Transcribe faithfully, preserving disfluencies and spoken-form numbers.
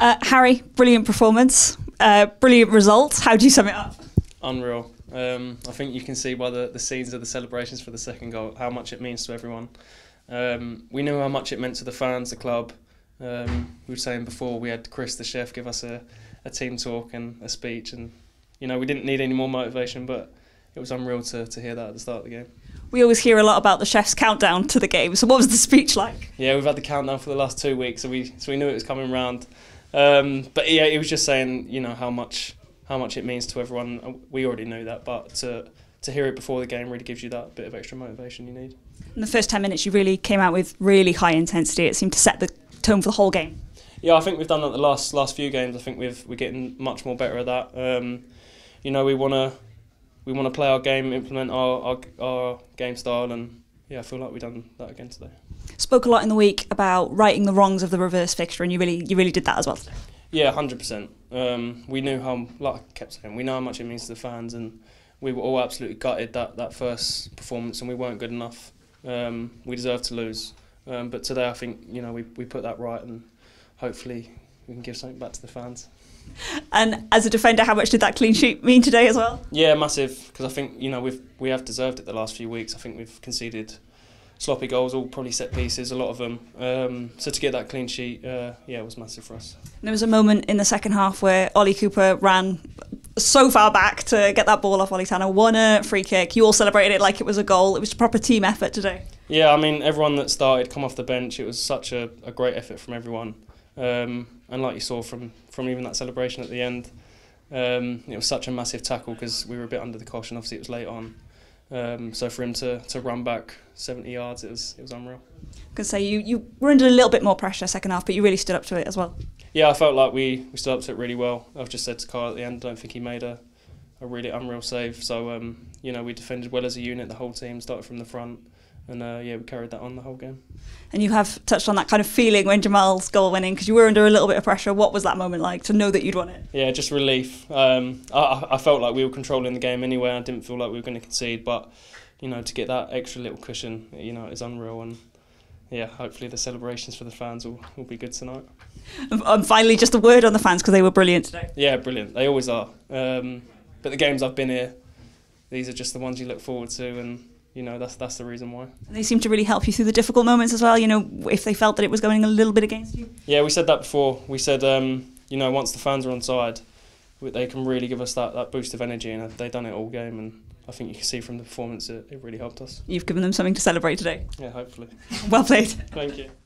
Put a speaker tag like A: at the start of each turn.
A: Uh, Harry, brilliant performance, uh, brilliant results. How do you sum it up?
B: Unreal. Um, I think you can see by the, the scenes of the celebrations for the second goal how much it means to everyone. Um, we knew how much it meant to the fans, the club. Um, we were saying before, we had Chris, the chef, give us a, a team talk and a speech, and you know we didn't need any more motivation, but it was unreal to, to hear that at the start of the game.
A: We always hear a lot about the chef's countdown to the game, so what was the speech like?
B: Yeah, we've had the countdown for the last two weeks, so we so we knew it was coming round. Um, but yeah, he was just saying, you know, how much how much it means to everyone. We already knew that, but to to hear it before the game really gives you that bit of extra motivation you need.
A: In the first ten minutes, you really came out with really high intensity. It seemed to set the tone for the whole game.
B: Yeah, I think we've done that the last last few games. I think we've we're getting much more better at that. Um, you know, we want to we want to play our game, implement our, our our game style, and yeah, I feel like we've done that again today.
A: Spoke a lot in the week about righting the wrongs of the reverse fixture, and you really you really did that as well today.
B: Yeah, one hundred percent. Um, we knew how, like I kept saying, we know how much it means to the fans, and we were all absolutely gutted that that first performance, and we weren't good enough. Um, we deserved to lose, um, but today I think you know we we put that right, and hopefully we can give something back to the fans.
A: And as a defender, how much did that clean sheet mean today as well?
B: Yeah, massive, because I think you know we've we have deserved it the last few weeks. I think we've conceded sloppy goals, all probably set pieces, a lot of them. Um, so to get that clean sheet, uh, yeah, it was massive for us.
A: There was a moment in the second half where Ollie Cooper ran so far back to get that ball off Ollie Tanner, won a free kick. You all celebrated it like it was a goal. It was a proper team effort today. Yeah,
B: I mean, everyone that started, come off the bench, it was such a, a great effort from everyone. Um, and like you saw from, from even that celebration at the end, um, it was such a massive tackle because we were a bit under the cosh and obviously it was late on. Um, so for him to, to run back seventy yards, it was it was unreal.
A: I could say you, you were under a little bit more pressure second half, but you really stood up to it as well.
B: Yeah, I felt like we, we stood up to it really well. I've just said to Kyle at the end, I don't think he made a, a really unreal save. So um, you know, we defended well as a unit, the whole team started from the front, and uh, yeah, we carried that on the whole game. And
A: you have touched on that kind of feeling when Jamal's goal went in, because you were under a little bit of pressure. What was that moment like to know that you'd won it?
B: Yeah, just relief. Um, I, I felt like we were controlling the game anyway. I didn't feel like we were going to concede, but you know, to get that extra little cushion, you know, is unreal. And yeah, hopefully the celebrations for the fans will, will be good tonight.
A: And finally, just a word on the fans, because they were brilliant today.
B: Yeah, brilliant. They always are. Um, but the games I've been here, these are just the ones you look forward to, and you know, that's that's the reason why.
A: And they seem to really help you through the difficult moments as well, you know, if they felt that it was going a little bit against you.
B: Yeah, we said that before. We said, um, you know, once the fans are on side, they can really give us that, that boost of energy, and they've done it all game, and I think you can see from the performance it, it really helped us.
A: You've given them something to celebrate today.
B: Yeah, hopefully.
A: Well played.
B: Thank you.